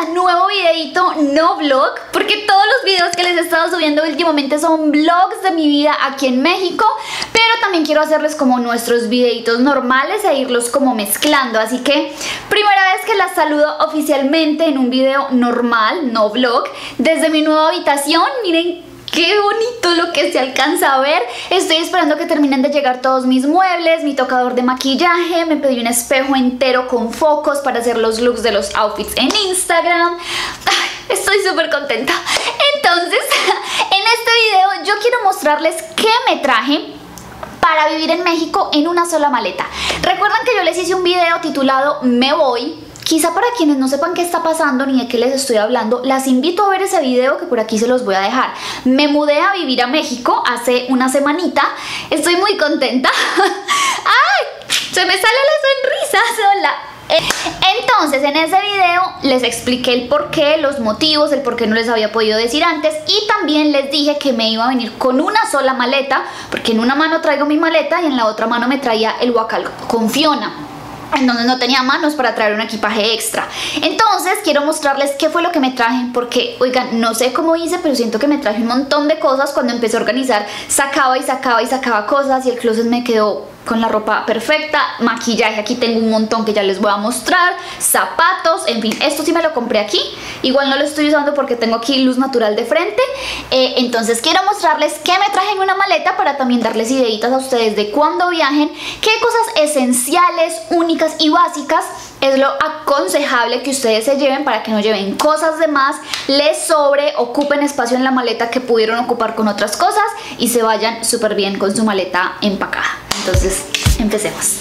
a nuevo videito, no vlog, porque todos los videos que les he estado subiendo últimamente son vlogs de mi vida aquí en México, pero también quiero hacerles como nuestros videitos normales e irlos como mezclando, así que primera vez que las saludo oficialmente en un video normal, no vlog, desde mi nueva habitación. Miren qué bonito lo que se alcanza a ver. Estoy esperando que terminen de llegar todos mis muebles, mi tocador de maquillaje, me pedí un espejo entero con focos para hacer los looks de los outfits en Instagram. Estoy súper contenta. Entonces, en este video yo quiero mostrarles qué me traje para vivir en México en una sola maleta. Recuerdan que yo les hice un video titulado Me Voy. Quizá para quienes no sepan qué está pasando ni de qué les estoy hablando, las invito a ver ese video que por aquí se los voy a dejar. Me mudé a vivir a México hace una semanita. Estoy muy contenta. ¡Ay! Se me sale la sonrisa sola. Entonces en ese video les expliqué el porqué, los motivos, el por qué no les había podido decir antes, y también les dije que me iba a venir con una sola maleta, porque en una mano traigo mi maleta y en la otra mano me traía el guacal con Fiona. Entonces no tenía manos para traer un equipaje extra. Entonces quiero mostrarles qué fue lo que me traje, porque oigan, no sé cómo hice, pero siento que me traje un montón de cosas. Cuando empecé a organizar sacaba y sacaba y sacaba cosas y el closet me quedó con la ropa perfecta. Maquillaje, aquí tengo un montón que ya les voy a mostrar, zapatos, en fin, esto sí me lo compré aquí. Igual no lo estoy usando porque tengo aquí luz natural de frente. Entonces quiero mostrarles qué me traje en una maleta para también darles ideitas a ustedes de cuando viajen, qué cosas esenciales, únicas y básicas es lo aconsejable que ustedes se lleven para que no lleven cosas de más, les sobre, ocupen espacio en la maleta que pudieron ocupar con otras cosas y se vayan súper bien con su maleta empacada. Entonces, empecemos.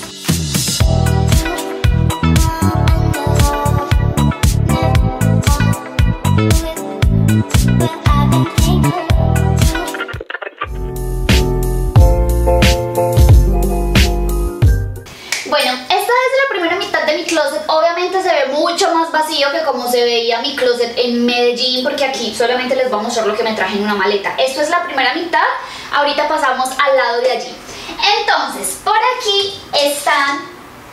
Bueno, esta es la primera mitad de mi closet. Obviamente se ve mucho más vacío que como se veía mi closet en Medellín, porque aquí solamente les voy a mostrar lo que me traje en una maleta. Esto es la primera mitad, ahorita pasamos al lado de allí. Entonces, por aquí están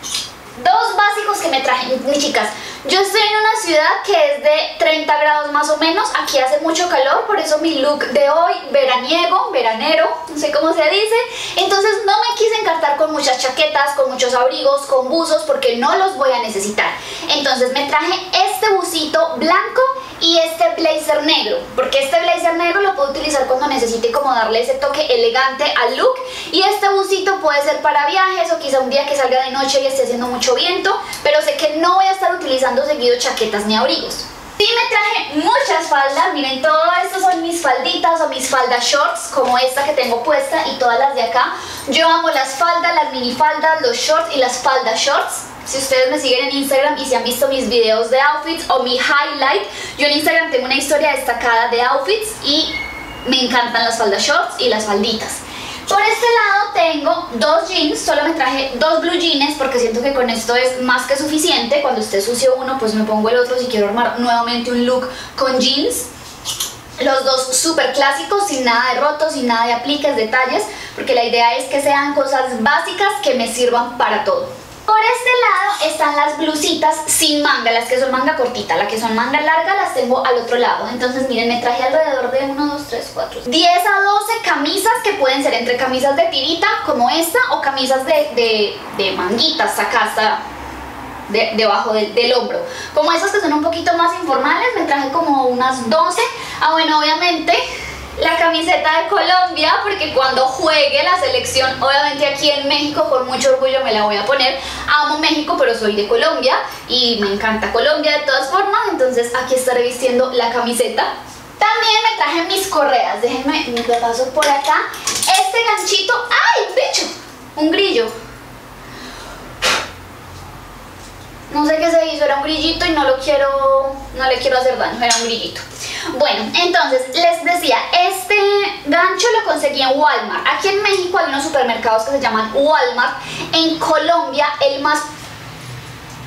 dos básicos que me traje, mis chicas. Yo estoy en una ciudad que es de 30 grados más o menos, aquí hace mucho calor, por eso mi look de hoy, veraniego, veranero, no sé cómo se dice. Entonces no me quise encartar con muchas chaquetas, con muchos abrigos, con buzos, porque no los voy a necesitar. Entonces me traje este busito blanco y este blazer negro, porque este blazer negro lo puedo utilizar cuando necesite como darle ese toque elegante al look, y este busito puede ser para viajes o quizá un día que salga de noche y esté haciendo mucho viento, pero sé que no voy a estar utilizando seguido chaquetas ni abrigos. Sí me traje muchas faldas, miren, todo esto son mis falditas o mis faldas shorts, como esta que tengo puesta y todas las de acá. Yo amo las faldas, las minifaldas, los shorts y las faldas shorts. Si ustedes me siguen en Instagram y si han visto mis videos de outfits o mi highlight, yo en Instagram tengo una historia destacada de outfits y me encantan las faldas shorts y las falditas. Por este lado tengo dos jeans, solo me traje dos blue jeans porque siento que con esto es más que suficiente. Cuando esté sucio uno, pues me pongo el otro si quiero armar nuevamente un look con jeans. Los dos súper clásicos, sin nada de rotos, sin nada de apliques, detalles, porque la idea es que sean cosas básicas que me sirvan para todo. Por este lado están las blusitas sin manga, las que son manga cortita. Las que son manga larga las tengo al otro lado. Entonces miren, me traje alrededor de 1, 2, 3, 4, 10 a 12 camisas, que pueden ser entre camisas de tirita como esta o camisas de manguitas acá hasta debajo del hombro, como esas que son un poquito más informales. Me traje como unas 12. Ah, bueno, obviamente la camiseta de Colombia, porque cuando juegue la selección, obviamente aquí en México, con mucho orgullo me la voy a poner. Amo México, pero soy de Colombia y me encanta Colombia de todas formas, entonces aquí estaré vistiendo la camiseta. También me traje mis correas, déjenme, me paso por acá. Este ganchito, ¡ay, un bicho! Un grillo. No sé qué se hizo, era un grillito y no le quiero hacer daño, era un grillito. Bueno, entonces les decía, este gancho lo conseguí en Walmart. Aquí en México hay unos supermercados que se llaman Walmart. En Colombia el más...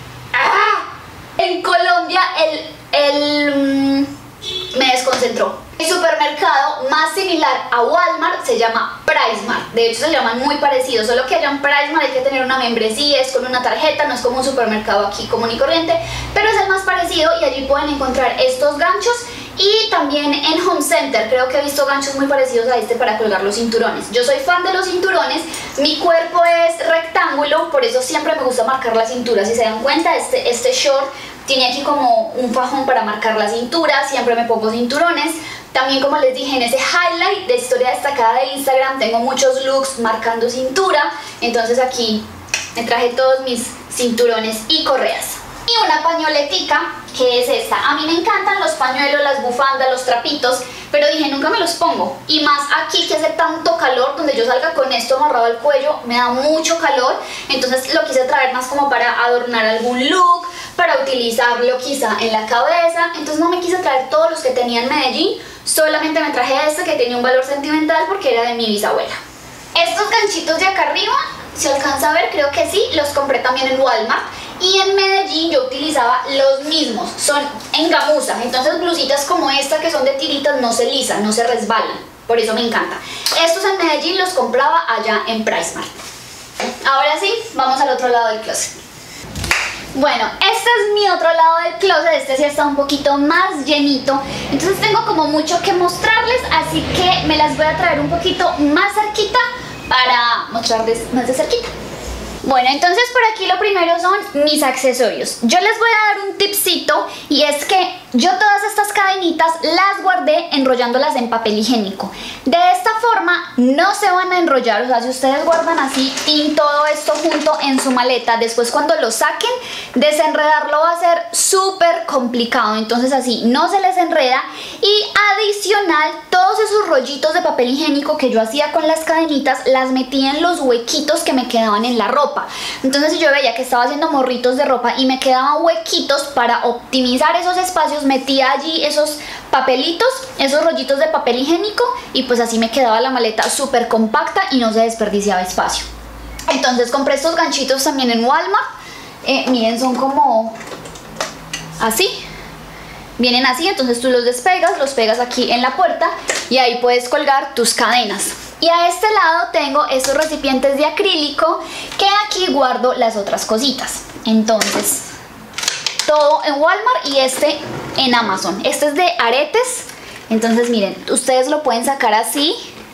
¡Ah! En Colombia me desconcentró. El supermercado más similar a Walmart se llama PriceMart. De hecho se llaman muy parecidos, solo que allá en PriceMart hay que tener una membresía, es con una tarjeta, no es como un supermercado aquí común y corriente, pero es el más parecido y allí pueden encontrar estos ganchos. Y también en Home Center creo que he visto ganchos muy parecidos a este para colgar los cinturones. Yo soy fan de los cinturones, mi cuerpo es rectángulo, por eso siempre me gusta marcar la cintura. Si se dan cuenta, este short tiene aquí como un fajón para marcar la cintura, siempre me pongo cinturones. También, como les dije, en ese highlight de historia destacada de Instagram tengo muchos looks marcando cintura, entonces aquí me traje todos mis cinturones y correas. Y una pañoletica, que es esta. A mí me encantan los pañuelos, las bufandas, los trapitos, pero dije nunca me los pongo. Y más aquí que hace tanto calor, donde yo salga con esto amarrado al cuello, me da mucho calor. Entonces lo quise traer más como para adornar algún look, para utilizarlo quizá en la cabeza. Entonces no me quise traer todos los que tenía en Medellín, solamente me traje este que tenía un valor sentimental porque era de mi bisabuela. Estos ganchitos de acá arriba, si alcanza a ver, creo que sí, los compré también en Walmart. Y en Medellín yo utilizaba los mismos, son en gamuza, entonces blusitas como esta que son de tiritas no se lisan, no se resbalan, por eso me encanta. Estos en Medellín los compraba allá en PriceMart. Ahora sí, vamos al otro lado del closet. Bueno, este es mi otro lado del closet, este sí está un poquito más llenito, entonces tengo como mucho que mostrarles, así que me las voy a traer un poquito más cerquita para mostrarles más de cerquita. Bueno, entonces por aquí lo primero son mis accesorios. Yo les voy a dar un tipcito y es que yo todas estas cadenitas las guardé enrollándolas en papel higiénico. De esta forma no se van a enrollar, o sea, si ustedes guardan así todo esto junto en su maleta, después cuando lo saquen, desenredarlo va a ser súper complicado. Entonces así no se les enreda y adicional, todos esos rollitos de papel higiénico que yo hacía con las cadenitas, las metí en los huequitos que me quedaban en la ropa. Entonces si yo veía que estaba haciendo morritos de ropa y me quedaban huequitos, para optimizar esos espacios metía allí esos papelitos, esos rollitos de papel higiénico y pues así me quedaba la maleta súper compacta y no se desperdiciaba espacio. Entonces compré estos ganchitos también en Walmart, miren, son como así, vienen así, entonces tú los despegas, los pegas aquí en la puerta y ahí puedes colgar tus cadenas. Y a este lado tengo estos recipientes de acrílico que aquí guardo las otras cositas. Entonces, todo en Walmart y este en Amazon. Este es de aretes, entonces miren, ustedes lo pueden sacar así,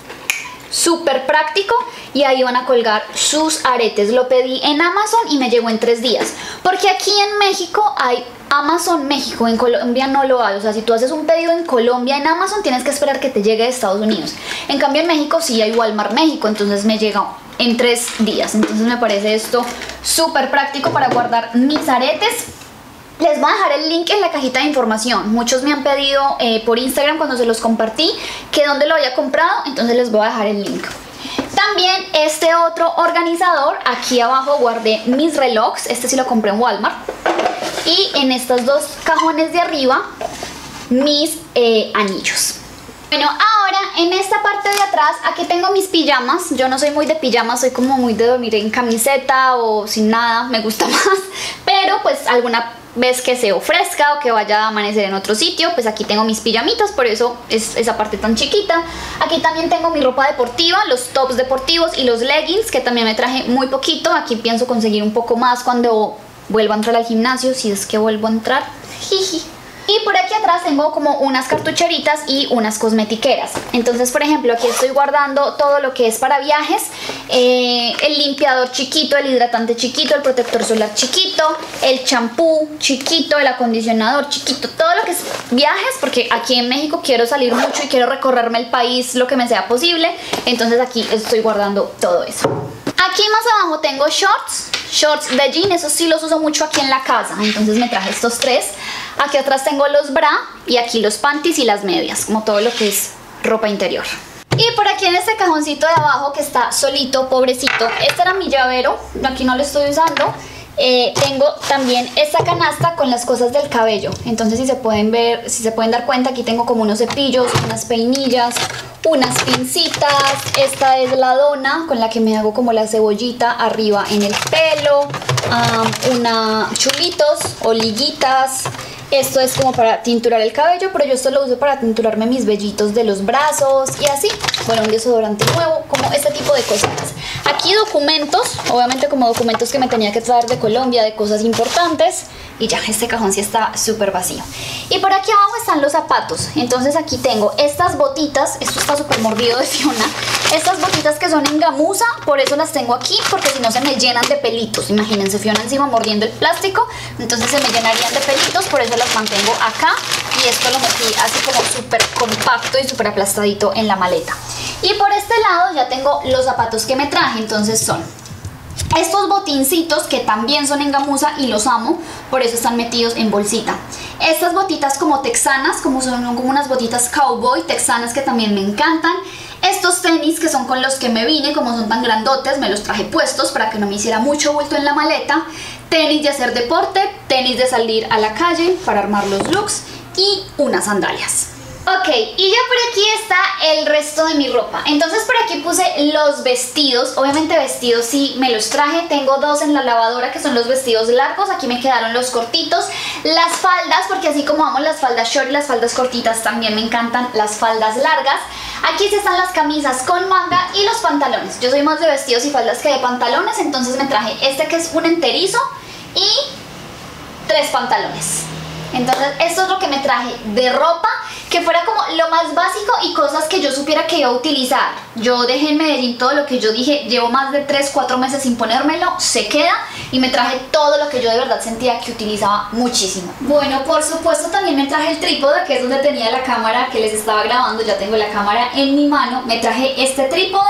súper práctico, y ahí van a colgar sus aretes. Lo pedí en Amazon y me llegó en 3 días, porque aquí en México hay Amazon México, en Colombia no lo hay. O sea, si tú haces un pedido en Colombia en Amazon, tienes que esperar que te llegue de Estados Unidos. En cambio en México sí hay Walmart México, entonces me llega en 3 días. Entonces me parece esto súper práctico para guardar mis aretes. Les voy a dejar el link en la cajita de información. Muchos me han pedido por Instagram cuando se los compartí que dónde lo había comprado, entonces les voy a dejar el link. También este otro organizador, aquí abajo guardé mis relojes, este sí lo compré en Walmart. Y en estos 2 cajones de arriba, mis anillos. Bueno, ahora en esta parte de atrás, aquí tengo mis pijamas. Yo no soy muy de pijamas, soy como muy de dormir en camiseta o sin nada, me gusta más. Pero pues alguna vez que se ofrezca o que vaya a amanecer en otro sitio, pues aquí tengo mis pijamitas, por eso es esa parte tan chiquita. Aquí también tengo mi ropa deportiva, los tops deportivos y los leggings, que también me traje muy poquito. Aquí pienso conseguir un poco más cuando vuelvo a entrar al gimnasio, si es que vuelvo a entrar. Jiji. Y por aquí atrás tengo como unas cartucheritas y unas cosmetiqueras. Entonces, por ejemplo, aquí estoy guardando todo lo que es para viajes. El limpiador chiquito, el hidratante chiquito, el protector solar chiquito, el champú chiquito, el acondicionador chiquito, todo lo que es viajes, porque aquí en México quiero salir mucho y quiero recorrerme el país lo que me sea posible. Entonces aquí estoy guardando todo eso. Aquí más abajo tengo shorts de jean, esos sí los uso mucho aquí en la casa, entonces me traje estos 3. Aquí atrás tengo los bra y aquí los panties y las medias, como todo lo que es ropa interior. Y por aquí en este cajoncito de abajo que está solito, pobrecito, este era mi llavero, aquí no lo estoy usando. Tengo también esta canasta con las cosas del cabello. Entonces si se pueden ver, si se pueden dar cuenta, aquí tengo como unos cepillos, unas peinillas, unas pincitas. Esta es la dona con la que me hago como la cebollita arriba en el pelo, chulitos o liguitas, Esto es como para tinturar el cabello, pero yo esto lo uso para tinturarme mis vellitos de los brazos y así. Bueno, un desodorante nuevo, como este tipo de cositas. Aquí documentos, obviamente como documentos que me tenía que traer de Colombia, de cosas importantes. Y ya, este cajón sí está súper vacío. Y por aquí abajo están los zapatos. Entonces aquí tengo estas botitas. Esto está súper mordido de Fiona. Estas botitas que son en gamuza, por eso las tengo aquí, porque si no se me llenan de pelitos. Imagínense, Fiona encima mordiendo el plástico, entonces se me llenarían de pelitos, por eso las mantengo acá. Y esto lo metí así como súper compacto y súper aplastadito en la maleta. Y por este lado ya tengo los zapatos que me traje, entonces son estos botincitos que también son en gamuza y los amo, por eso están metidos en bolsita. Estas botitas como texanas, como son como unas botitas cowboy texanas que también me encantan. Estos tenis que son con los que me vine, como son tan grandotes, me los traje puestos para que no me hiciera mucho bulto en la maleta. Tenis de hacer deporte, tenis de salir a la calle para armar los looks y unas sandalias. Ok, y ya por aquí está el resto de mi ropa. Entonces por aquí puse los vestidos. Obviamente vestidos sí me los traje. Tengo dos en la lavadora que son los vestidos largos. Aquí me quedaron los cortitos. Las faldas, porque así como amo las faldas short y las faldas cortitas, también me encantan las faldas largas. Aquí sí están las camisas con manga y los pantalones. Yo soy más de vestidos y faldas que de pantalones, entonces me traje este que es un enterizo y 3 pantalones. Entonces esto es lo que me traje de ropa, que fuera como lo más básico y cosas que yo supiera que iba a utilizar. Yo dejé en Medellín todo lo que yo dije, llevo más de 3-4 meses sin ponérmelo, se queda, y me traje todo lo que yo de verdad sentía que utilizaba muchísimo. Bueno, por supuesto también me traje el trípode, que es donde tenía la cámara que les estaba grabando. Ya tengo la cámara en mi mano. Me traje este trípode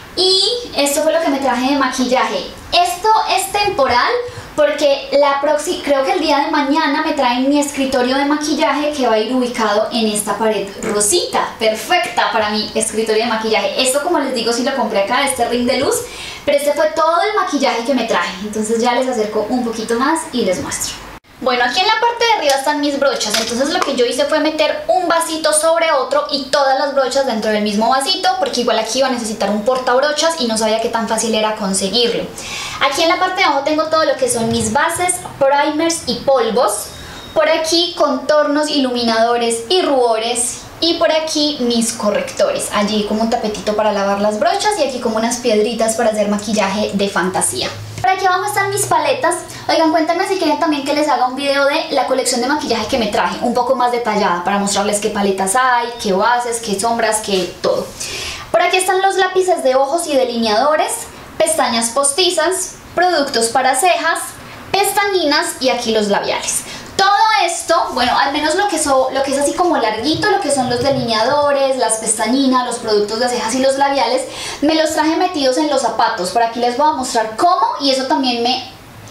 y esto fue lo que me traje de maquillaje. Esto es temporal, porque creo que el día de mañana me traen mi escritorio de maquillaje, que va a ir ubicado en esta pared rosita, perfecta para mi escritorio de maquillaje. Esto, como les digo, sí lo compré acá, este ring de luz, pero este fue todo el maquillaje que me traje. Entonces ya les acerco un poquito más y les muestro. Bueno, aquí en la parte de arriba están mis brochas, entonces lo que yo hice fue meter un vasito sobre otro y todas las brochas dentro del mismo vasito, porque igual aquí iba a necesitar un portabrochas y no sabía qué tan fácil era conseguirlo. Aquí en la parte de abajo tengo todo lo que son mis bases, primers y polvos. Por aquí contornos, iluminadores y rubores. Y por aquí mis correctores, allí como un tapetito para lavar las brochas y aquí como unas piedritas para hacer maquillaje de fantasía. Por aquí abajo están mis paletas. Oigan, cuéntenme si quieren también que les haga un video de la colección de maquillaje que me traje, un poco más detallada, para mostrarles qué paletas hay, qué bases, qué sombras, qué todo. Por aquí están los lápices de ojos y delineadores, pestañas postizas, productos para cejas, pestañinas y aquí los labiales. Todo esto, bueno, al menos lo que es así como larguito, lo que son los delineadores, las pestañinas, los productos de cejas y los labiales, me los traje metidos en los zapatos. Por aquí les voy a mostrar cómo, y eso también me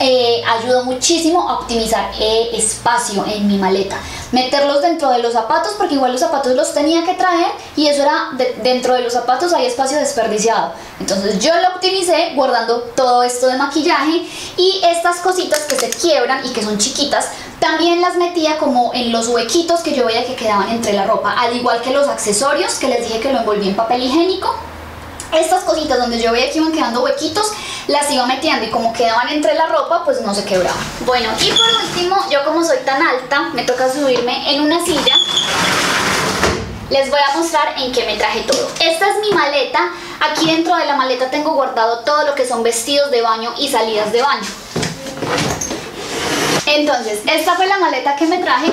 ayudó muchísimo a optimizar espacio en mi maleta. Meterlos dentro de los zapatos, porque igual los zapatos los tenía que traer y eso era, dentro de los zapatos hay espacio desperdiciado. Entonces yo lo optimicé guardando todo esto de maquillaje, y estas cositas que se quiebran y que son chiquitas, también las metía como en los huequitos que yo veía que quedaban entre la ropa, al igual que los accesorios que les dije que lo envolví en papel higiénico. Estas cositas donde yo veía que iban quedando huequitos, las iba metiendo y como quedaban entre la ropa, pues no se quebraban. Bueno, y por último, yo como soy tan alta, me toca subirme en una silla. Les voy a mostrar en qué me traje todo. Esta es mi maleta. Aquí dentro de la maleta tengo guardado todo lo que son vestidos de baño y salidas de baño. Entonces, esta fue la maleta que me traje.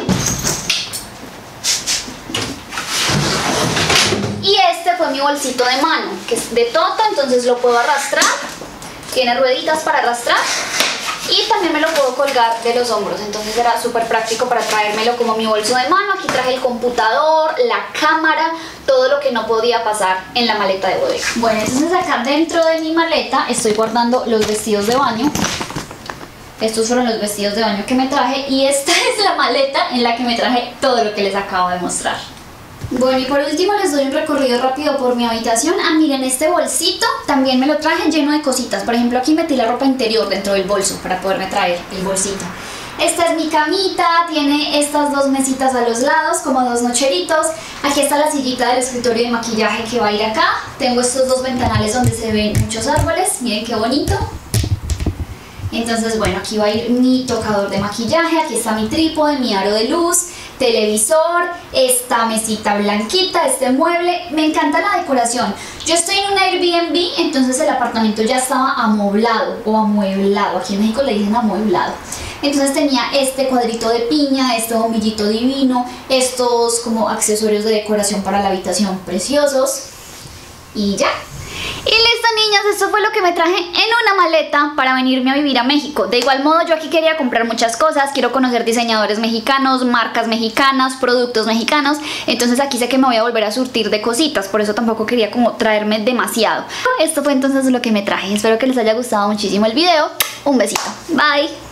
Y este fue mi bolsito de mano, que es de Toto, entonces lo puedo arrastrar. Tiene rueditas para arrastrar. Y también me lo puedo colgar de los hombros, entonces era súper práctico para traérmelo como mi bolso de mano. Aquí traje el computador, la cámara, todo lo que no podía pasar en la maleta de bodega. Bueno, entonces acá dentro de mi maleta estoy guardando los vestidos de baño. Estos fueron los vestidos de baño que me traje, y esta es la maleta en la que me traje todo lo que les acabo de mostrar. Bueno, y por último les doy un recorrido rápido por mi habitación. Miren, este bolsito también me lo traje lleno de cositas. Por ejemplo, aquí metí la ropa interior dentro del bolso para poderme traer el bolsito. Esta es mi camita, tiene estas dos mesitas a los lados, como dos nocheritos. Aquí está la sillita del escritorio de maquillaje que va a ir acá. Tengo estos dos ventanales donde se ven muchos árboles, miren qué bonito. Entonces bueno, aquí va a ir mi tocador de maquillaje, aquí está mi trípode, mi aro de luz, televisor, esta mesita blanquita, este mueble. Me encanta la decoración. Yo estoy en un Airbnb, entonces el apartamento ya estaba amoblado o amueblado, aquí en México le dicen amueblado. Entonces tenía este cuadrito de piña, este bombillito divino, estos como accesorios de decoración para la habitación preciosos y ya. Y listo, niñas, esto fue lo que me traje en una maleta para venirme a vivir a México. De igual modo, yo aquí quería comprar muchas cosas. Quiero conocer diseñadores mexicanos, marcas mexicanas, productos mexicanos. Entonces aquí sé que me voy a volver a surtir de cositas. Por eso tampoco quería como traerme demasiado. Esto fue entonces lo que me traje. Espero que les haya gustado muchísimo el video. Un besito. Bye.